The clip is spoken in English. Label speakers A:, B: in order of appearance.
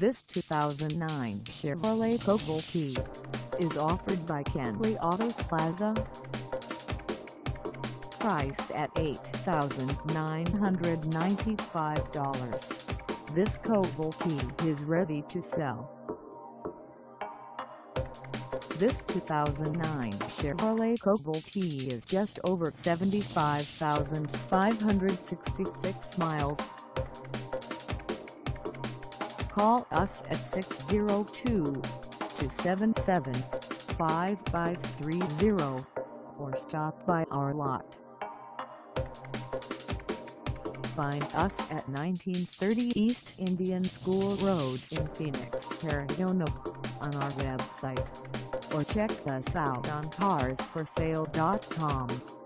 A: This 2009 Chevrolet Cobalt LT is offered by Kenly Auto Plaza. Priced at $8,995, this Cobalt LT is ready to sell. This 2009 Chevrolet Cobalt LT is just over 75,566 miles. Call us at 602-277-5530 or stop by our lot. Find us at 1930 East Indian School Road in Phoenix, Arizona on our website, or check us out on carsforsale.com.